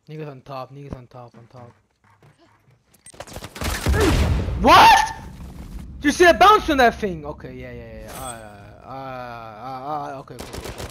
Niggas on top, on top. What? Did you see a bounce on that thing? Okay, yeah. Okay.